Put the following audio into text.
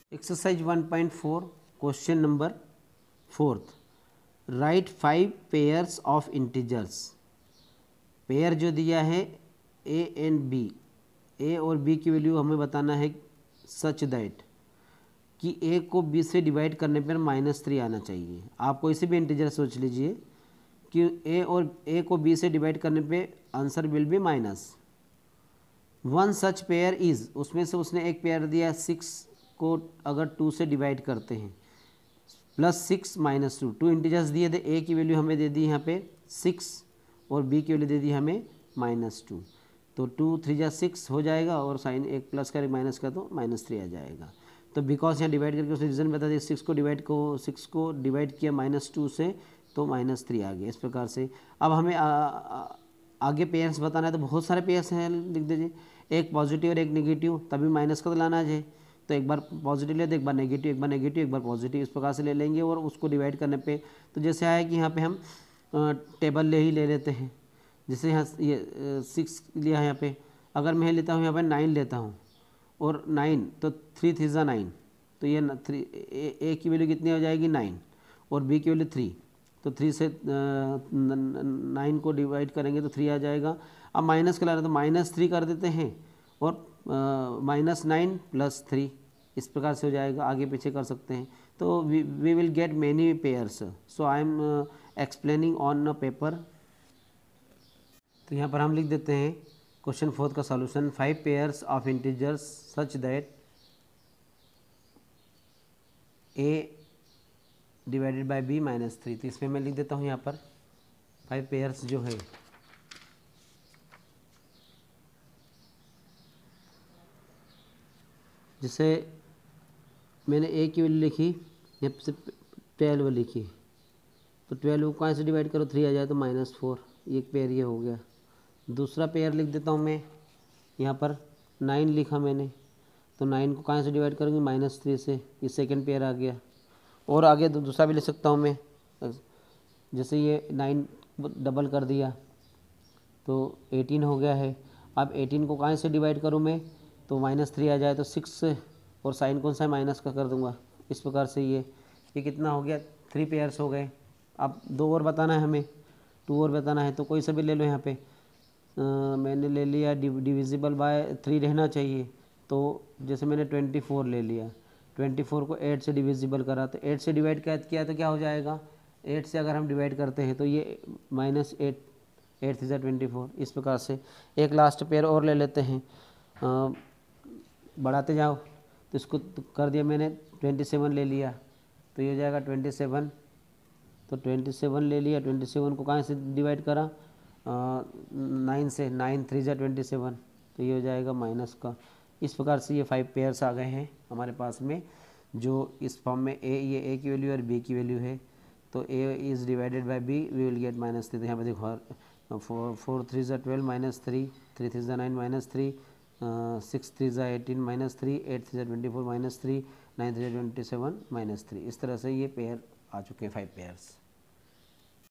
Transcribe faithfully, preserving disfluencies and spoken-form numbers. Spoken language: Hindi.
Exercise one point four question number fourth, right five pairs of integers. Pair जो दिया है ए एंड बी, ए और बी की वैल्यू हमें बताना है सच दैट कि ए को बी से डिवाइड करने पर माइनस थ्री आना चाहिए। आप कोई से भी इंटीजर सोच लीजिए कि ए और ए को बी से डिवाइड करने पे answer will be minus one. Such pair is, उसमें से उसने एक पेयर दिया सिक्स को अगर टू से डिवाइड करते हैं, plus six minus two. Two integers दिए थे, ए की वैल्यू हमें दे दी यहाँ पे सिक्स और बी की वैल्यू दे दी हमें माइनस टू। तो टू थ्री जा सिक्स हो जाएगा और साइन एक प्लस का एक माइनस का तो माइनस थ्री आ जाएगा। तो बिकॉज यहाँ डिवाइड करके उसने रीजन बता दिया, सिक्स को डिवाइड को सिक्स को डिवाइड किया माइनस टू से तो माइनस थ्री आ गया। इस प्रकार से अब हमें आ, आ, आगे पेयर्स बताना है, तो बहुत सारे पेयर्स हैं, लिख दीजिए। एक पॉजिटिव और एक नेगेटिव, तभी माइनस का तो लाना है। तो एक बार पॉजिटिव ले तो एक बार नेगेटिव, एक बार नेगेटिव एक बार पॉजिटिव, इस प्रकार से ले लेंगे और उसको डिवाइड करने पे तो जैसे आया कि यहाँ पे हम टेबल ले ही ले लेते हैं। जैसे यहाँ ये सिक्स लिया है, यहाँ पे अगर मैं लेता हूँ यहाँ पे नाइन लेता हूँ और नाइन तो थ्री थ्री ज़ा नाइन, तो ये थ्री ए, ए की वैल्यू कितनी हो जाएगी नाइन और बी की वैल्यू थ्री। तो थ्री से नाइन को डिवाइड करेंगे तो थ्री आ जाएगा। अब माइनस का लाना तो माइनस थ्री कर देते हैं और माइनस नाइन प्लस थ्री, इस प्रकार से हो जाएगा। आगे पीछे कर सकते हैं। तो we we will get many pairs, so I am explaining on a paper. तो यहाँ पर हम लिख देते हैं क्वेश्चन फोर्थ का solution, five pairs of integers such that a divided by b minus three. तो इसमें मैं लिख देता हूँ यहाँ पर फाइव पेयर्स जो है जैसे मैंने ए की वैल्यू लिखी, यहाँ से ट्वेल्व लिखी, तो ट्वेल्व को कहाँ से डिवाइड करो थ्री आ जाए तो माइनस फोर, एक पेयर ये हो गया। दूसरा पेयर लिख देता हूँ मैं, यहाँ पर नाइन लिखा मैंने, तो नाइन को कहाँ से डिवाइड करूँगी माइनस थ्री से, ये सेकंड पेयर आ गया। और आगे दूसरा भी लिख सकता हूँ मैं, जैसे ये नाइन डबल कर दिया तो एटीन हो गया है। अब एटीन को कहाँ से डिवाइड करूँ मैं, तो माइनस थ्री आ जाए तो सिक्स से, और साइन कौन सा है माइनस का कर दूंगा। इस प्रकार से ये ये कितना हो गया, थ्री पेयर्स हो गए। अब दो और बताना है हमें, टू और बताना है, तो कोई सा भी ले लो। यहाँ पे आ, मैंने ले लिया डिविजिबल बाय थ्री रहना चाहिए, तो जैसे मैंने ट्वेंटी फोर ले लिया, ट्वेंटी फोर को एट से डिविजिबल करा तो एट से डिवाइड किया तो क्या हो जाएगा, एट से अगर हम डिवाइड करते हैं तो ये माइनस एट, एट थ्री ज़ा ट्वेंटी फोर। इस प्रकार से एक लास्ट पेयर और ले लेते हैं, आ, बढ़ाते जाओ। तो इसको कर दिया मैंने, ट्वेंटी सेवन ले लिया तो ये हो जाएगा ट्वेंटी सेवन। तो ट्वेंटी सेवन ले लिया, ट्वेंटी सेवन को कहाँ से डिवाइड करा, नाइन से, नाइन थ्री ज़ा ट्वेंटी सेवन, तो ये हो जाएगा माइनस का। इस प्रकार से ये फाइव पेयर्स आ गए हैं हमारे पास में, जो इस फॉर्म में ए, ये ए की वैल्यू और बी की वैल्यू है। तो a is divided by b, we will get minus three. तो यहाँ पर देखो फोर फोर थ्री ज़ा twelve minus three, three three ज़ा nine minus three, six three ज़ा eighteen minus three, eight three ज़ा twenty four minus three, nine three ज़ा ट्वेंटी सेवन माइनस थ्री। इस तरह से ये पेयर आ चुके हैं फाइव पेयर्स।